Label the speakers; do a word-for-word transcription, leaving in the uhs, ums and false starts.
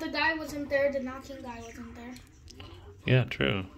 Speaker 1: the guy wasn't there, the knocking guy wasn't there.
Speaker 2: Yeah, true.